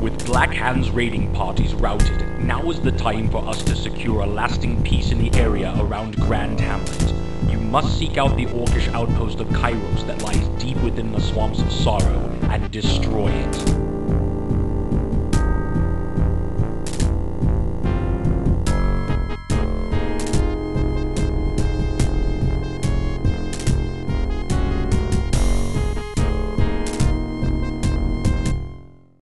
With Black Hand's raiding parties routed, now is the time for us to secure a lasting peace in the area around Grand Hamlet. You must seek out the Orcish outpost of Kairos that lies deep within the Swamps of Sorrow and destroy it.